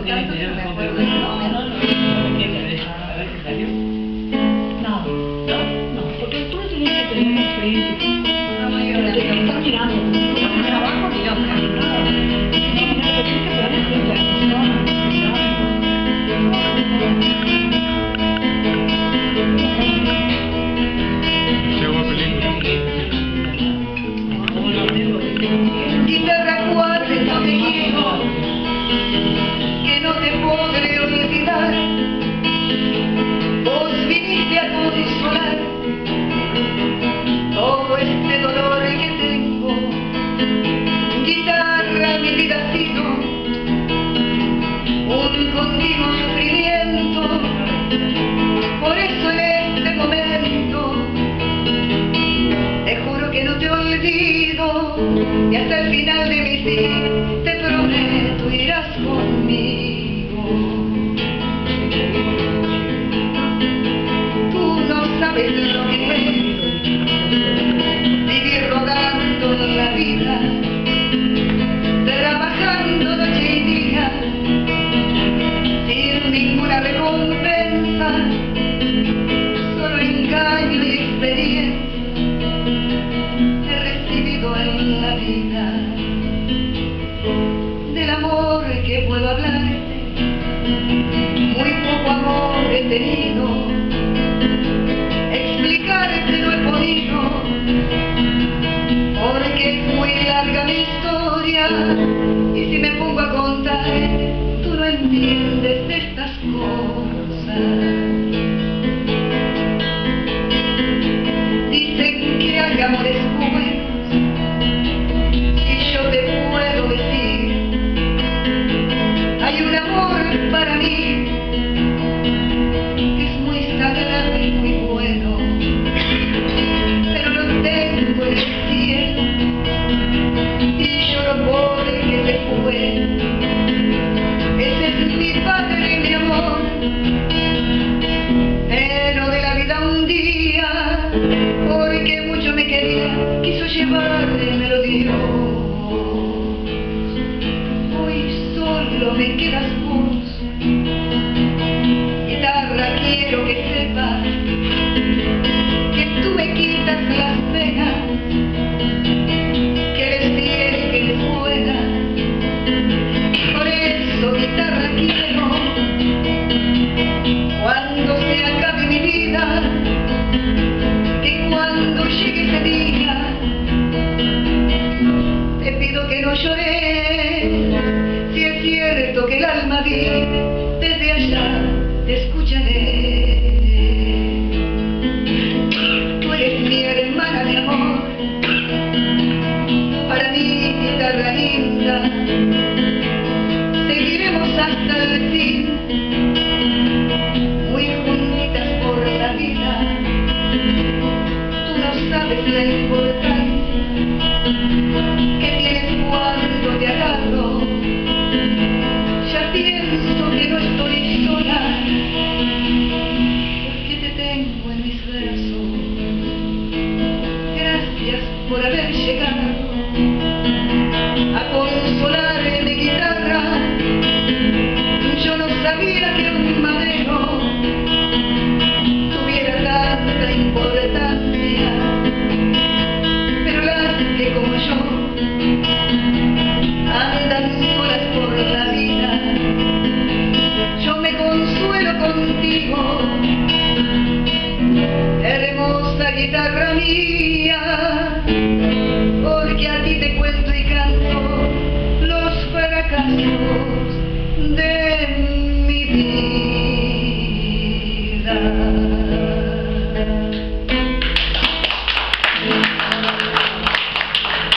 tanto que me acuerdo de ese momento. No, porque tú no tienes que tener una experiencia. No, yo Pero te tienes que estar mirando. no trabajo ni yo, Tienes que poner frente a la persona. Guitarra cuarto no te quiero, que no te podré olvidar. Vos viniste a consolar todo este dolor que tengo. Guitarra, mi vida ha sido un continuo sufrimiento. Por eso en este momento te juro que no te olvido, y hasta el final de mis días te prometo irás conmigo. Tú no sabes lo que es vivir rodando en la vida, trabajando noche y día sin ninguna recompensa, solo engaño y experiencia he recibido en la vida. Del amor que puedo hablarte, muy poco amor he tenido, explicarte no he podido, porque es muy larga mi historia, y si me pongo a contar, tú no entiendes de estas cosas. Dicen que hay amores buenos, y yo te puedo decir, hay un amor para mí que es muy sagrado y muy bueno, pero lo tengo en el cielo y lloro porque se fue. Ese es mi padre, mi amor, pero de la vida un día, porque mucho me quería, quiso llevarme, me lo dio. Hoy solo me quedas vos, guitarra, quiero que sepas que tú me quitas las penas, que eres fiel, que eres buena. Por eso, guitarra, quiero, cuando se acabe mi vida, que cuando llegue ese día, te pido que no llores, si es cierto que el alma vive, desde allá te escucharé. Tú eres mi hermana de amor, para mí, guitarra linda, seguiremos hasta el fin, muy juntitas por la vida. Tú no sabes la importancia que tienes cuando te agarro. Ya pienso que no estoy sola, porque te tengo en mis brazos. Gracias por haber llegado a